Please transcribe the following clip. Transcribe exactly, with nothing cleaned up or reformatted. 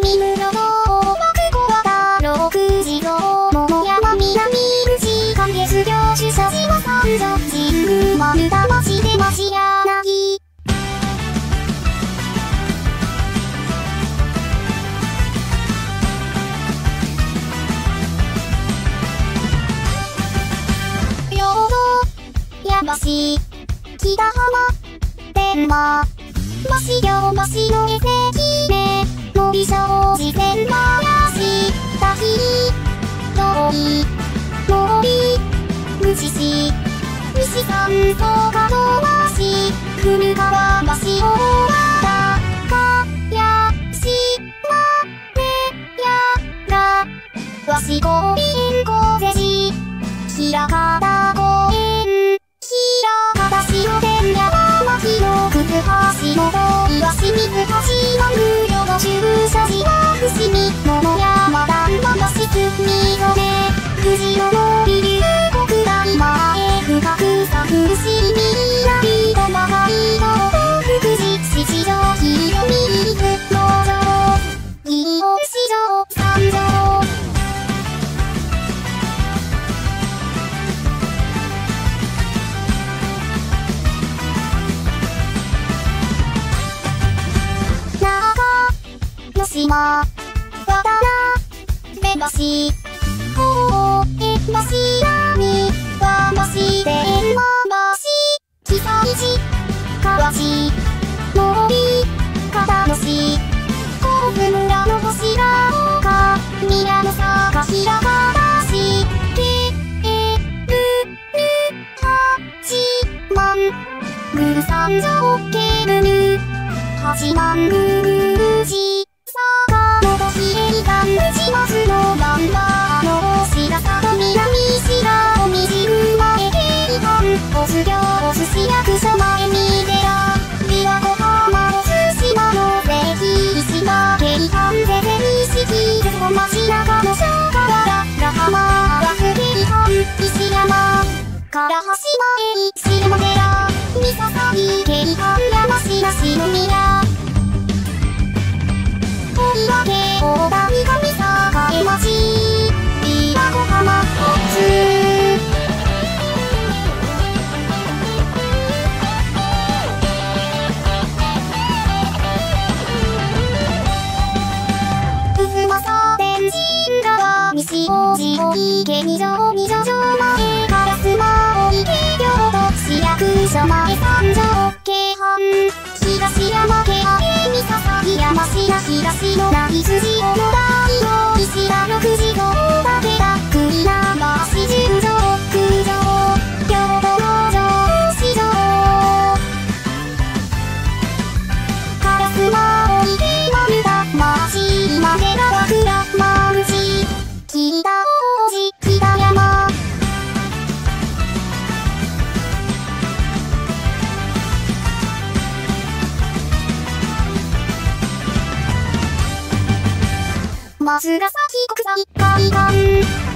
見むろの大幕小和田六時の桃山南口関月業主佐島三条神宮丸太町で町柳山市北浜天満増行増の絵関根のび小路線回し滝通り森口市西山荘門橋古川橋大和田や島根やら和紙公園小瀬市平方公園平方市の天山巻の靴橋の遠いわし水橋の無料の駐車場伏見桃山段間のしつみぞね富士の森龍国大前深くさ伏見南と曲がりの福祉市場清水農場銀本市場三条島、渡辺橋、大江橋闇、和橋天満橋、北市、河内、森、片野市、甲府村の星が丘、宮の坂平方市、ケールル八万、グル三条ケールル、八万グル市。坂本比叡山内松のまんまの白里南白尾水前京阪お酢行お寿司役所前三寺琵琶湖浜お寿司間の関石間京阪ゼゼ錦津小町中野小河原良浜荒須京阪石山唐橋前石山寺三笹京阪山科篠宮岩手大谷上栄町琵琶湖浜おつ渦政天神川西大路大池二条二条城前烏丸大池京都市役所前三条京阪東山家あえみ笹木山科東のない筋小野大の石田六時堂武田栗山市十条九条京都の城市場烏丸大池丸田町今寺和倉丸地北大路北山松ヶ崎国際会館